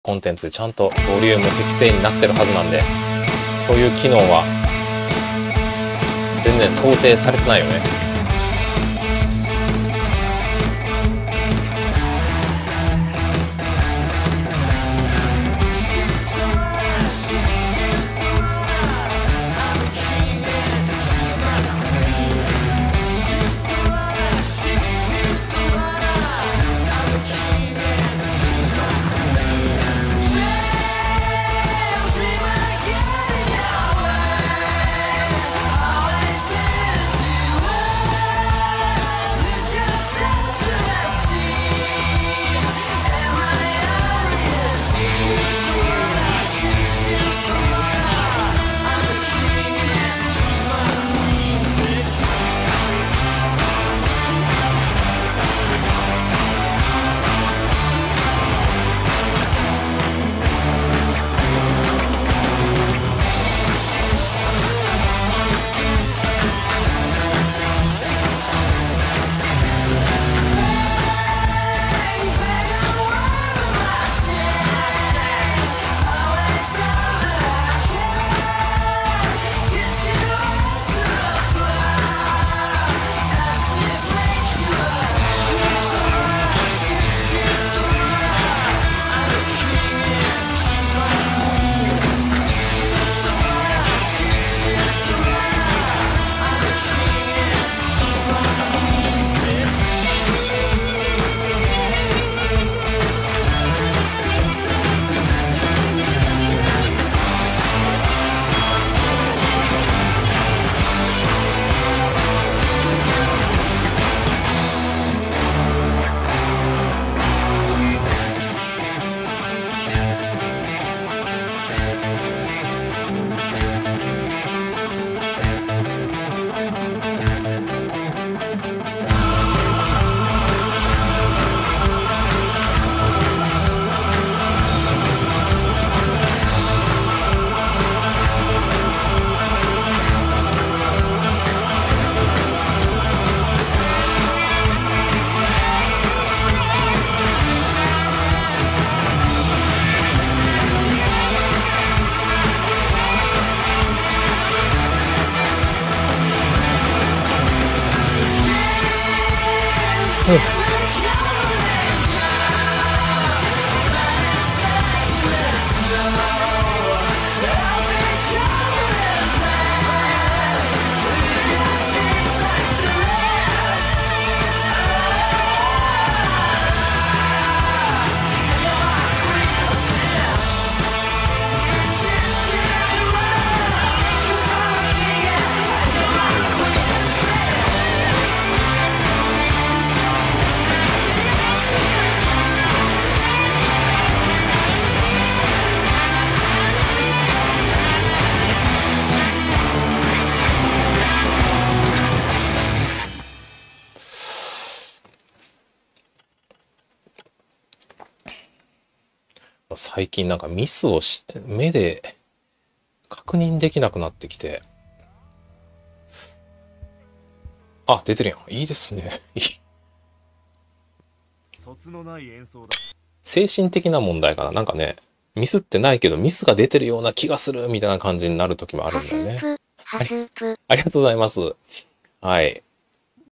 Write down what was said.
コンテンツでちゃんとボリューム適正になってるはずなんで、そういう機能は全然想定されてないよね。最近なんかミスを目で確認できなくなってきて。あ、出てるやん。いいですね。 卒のない演奏だ。 精神的な問題かな。なんかね、ミスってないけどミスが出てるような気がするみたいな感じになる時もあるんだよね。ありがとうございます。はい。